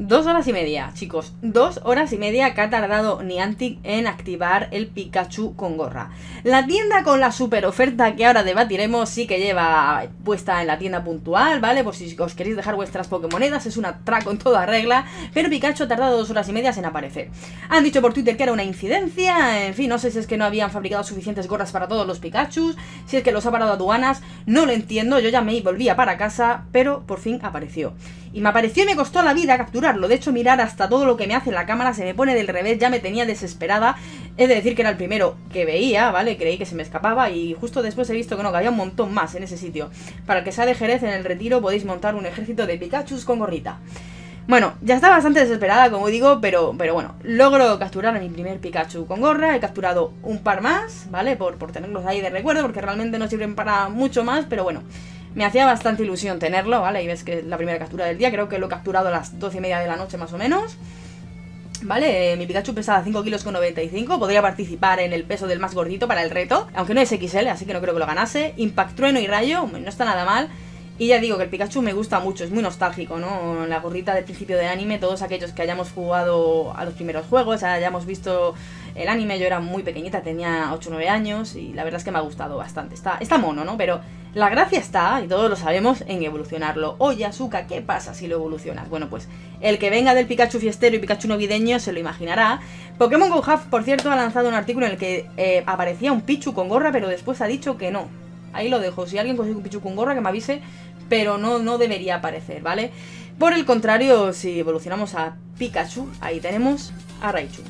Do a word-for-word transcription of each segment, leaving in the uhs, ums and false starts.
Dos horas y media, chicos. Dos horas y media que ha tardado Niantic en activar el Pikachu con gorra. La tienda con la super oferta que ahora debatiremos sí que lleva puesta en la tienda puntual, ¿vale? Por si os queréis dejar vuestras Pokémonedas, es un atraco en toda regla. Pero Pikachu ha tardado dos horas y media en aparecer. Han dicho por Twitter que era una incidencia. En fin, no sé si es que no habían fabricado suficientes gorras para todos los Pikachus, si es que los ha parado aduanas, no lo entiendo. Yo llamé y volvía para casa, pero por fin apareció. Y me apareció y me costó la vida capturarlo. De hecho, mirar hasta todo lo que me hace la cámara se me pone del revés, ya me tenía desesperada. He de decir que era el primero que veía, ¿vale? Creí que se me escapaba y justo después he visto que no, que había un montón más en ese sitio. Para el que sea de Jerez, en el Retiro podéis montar un ejército de Pikachus con gorrita. Bueno, ya está bastante desesperada, como digo, pero, pero bueno, logro capturar a mi primer Pikachu con gorra. He capturado un par más, ¿vale? Por, por tenerlos ahí de recuerdo, porque realmente no sirven para mucho más, pero bueno, me hacía bastante ilusión tenerlo, ¿vale? Y ves que es la primera captura del día, creo que lo he capturado a las doce y media de la noche más o menos. Vale, eh, mi Pikachu pesaba cinco kilos con noventa y cinco, podría participar en el peso del más gordito para el reto, aunque no es equis ele, así que no creo que lo ganase. Impact, trueno y rayo, no está nada mal. Y ya digo que el Pikachu me gusta mucho, es muy nostálgico, ¿no? La gorrita del principio del anime, todos aquellos que hayamos jugado a los primeros juegos, hayamos visto el anime, yo era muy pequeñita, tenía ocho o nueve años y la verdad es que me ha gustado bastante. Está, está mono, ¿no? Pero la gracia está, y todos lo sabemos, en evolucionarlo. Oye, Asuka, ¿qué pasa si lo evolucionas? Bueno, pues el que venga del Pikachu fiestero y Pikachu navideño se lo imaginará. Pokémon Go Hub, por cierto, ha lanzado un artículo en el que eh, aparecía un Pichu con gorra, pero después ha dicho que no. Ahí lo dejo, si alguien consigue un Pichu con gorra que me avise, pero no, no debería aparecer, ¿vale? Por el contrario, si evolucionamos a Pikachu, ahí tenemos a Raichu.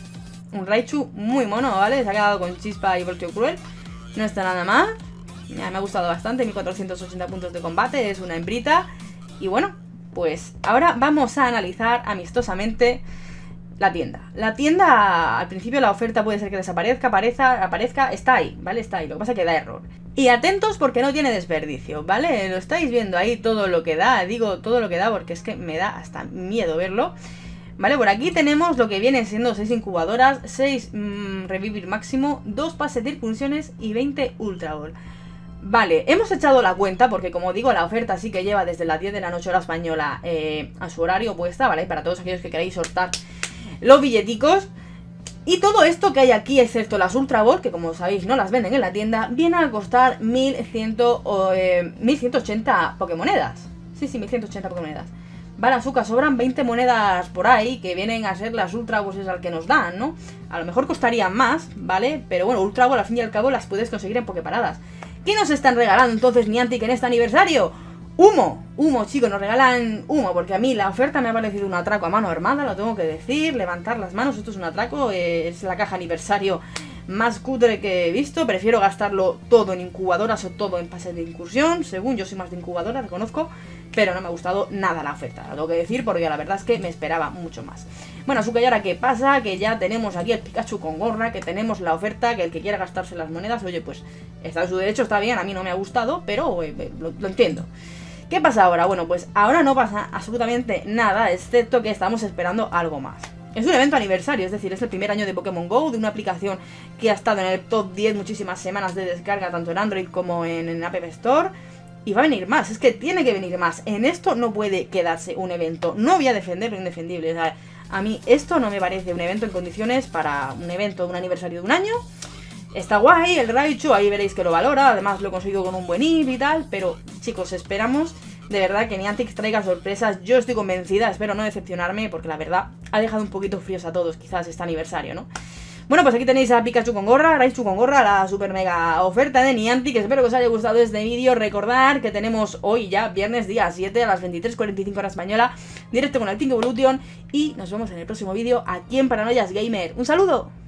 Un Raichu muy mono, ¿vale? Se ha quedado con chispa y volteo cruel. No está nada mal. Ya, me ha gustado bastante, mil cuatrocientos ochenta puntos de combate, es una hembrita. Y bueno, pues ahora vamos a analizar amistosamente la tienda. La tienda, al principio la oferta puede ser que desaparezca, aparezca, aparezca, está ahí, ¿vale? Está ahí, lo que pasa es que da error. Y atentos porque no tiene desperdicio, ¿vale? Lo estáis viendo ahí todo lo que da, digo todo lo que da porque es que me da hasta miedo verlo. Vale, por aquí tenemos lo que vienen siendo seis incubadoras, seis mmm, revivir máximo, dos pases de impulsiones y veinte ultra ball. Vale, hemos echado la cuenta porque como digo la oferta sí que lleva desde las diez de la noche hora española eh, a su horario puesta, ¿vale? Para todos aquellos que queráis sortar los billeticos. Y todo esto que hay aquí, excepto las Ultra Ball, que como sabéis no las venden en la tienda, viene a costar mil ciento ochenta Pokémonedas. Sí, sí, mil ciento ochenta Pokémonedas. Vale, Asuka, sobran veinte monedas por ahí que vienen a ser las Ultra Balls al que nos dan, ¿no? A lo mejor costarían más, ¿vale? Pero bueno, Ultra Ball al fin y al cabo las puedes conseguir en Poképaradas. ¿Qué nos están regalando entonces Niantic en este aniversario? ¡Humo! Humo, chicos, nos regalan humo, porque a mí la oferta me ha parecido un atraco a mano armada, lo tengo que decir, levantar las manos, esto es un atraco, eh, es la caja aniversario más cutre que he visto, prefiero gastarlo todo en incubadoras o todo en pases de incursión, según yo soy más de incubadora, reconozco, pero no me ha gustado nada la oferta, lo tengo que decir, porque la verdad es que me esperaba mucho más. Bueno, Asuka, ¿y ahora qué pasa? Que ya tenemos aquí el Pikachu con gorra, que tenemos la oferta, que el que quiera gastarse las monedas, oye, pues está en su derecho, está bien, a mí no me ha gustado, pero eh, lo, lo entiendo. ¿Qué pasa ahora? Bueno, pues ahora no pasa absolutamente nada, excepto que estamos esperando algo más. Es un evento aniversario, es decir, es el primer año de Pokémon Go, de una aplicación que ha estado en el top diez muchísimas semanas de descarga, tanto en Android como en, en App Store. Y va a venir más, es que tiene que venir más. En esto no puede quedarse un evento. No voy a defender lo indefendible. O sea, a mí esto no me parece un evento en condiciones para un evento de un aniversario de un año. Está guay, el Raichu, ahí veréis que lo valora. Además lo he conseguido con un buen I V y tal. Pero chicos, esperamos de verdad que Niantic traiga sorpresas. Yo estoy convencida, espero no decepcionarme, porque la verdad ha dejado un poquito fríos a todos quizás este aniversario, ¿no? Bueno, pues aquí tenéis a Pikachu con gorra, Raichu con gorra, la super mega oferta de Niantic. Espero que os haya gustado este vídeo. Recordad que tenemos hoy ya, viernes día siete a las veintitrés cuarenta y cinco hora española, directo con el Team Evolution. Y nos vemos en el próximo vídeo aquí en Paranoias Gamer. ¡Un saludo!